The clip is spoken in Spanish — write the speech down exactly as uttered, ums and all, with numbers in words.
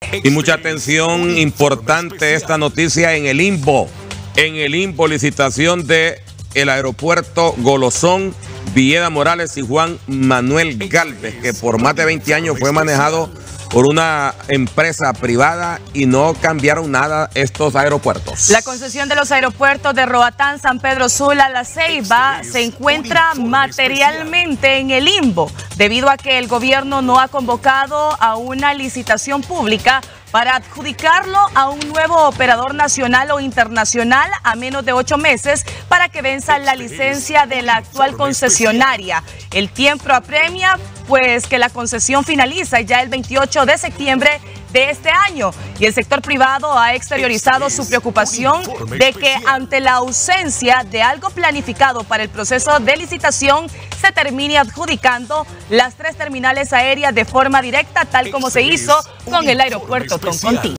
Y mucha atención, importante esta noticia en el INVO. En el INVO, licitación de el aeropuerto Golosón, Villeda Morales y Juan Manuel Gálvez, que por más de veinte años fue manejado por una empresa privada y no cambiaron nada estos aeropuertos. La concesión de los aeropuertos de Roatán, San Pedro Sula, La Ceiba se encuentra materialmente en el INVO, debido a que el gobierno no ha convocado a una licitación pública para adjudicarlo a un nuevo operador nacional o internacional a menos de ocho meses para que venza la licencia de la actual concesionaria. El tiempo apremia, pues que la concesión finaliza ya el veintiocho de septiembre de este año, y el sector privado ha exteriorizado su preocupación de que ante la ausencia de algo planificado para el proceso de licitación se termine adjudicando las tres terminales aéreas de forma directa, tal como se hizo con el aeropuerto Toncontín.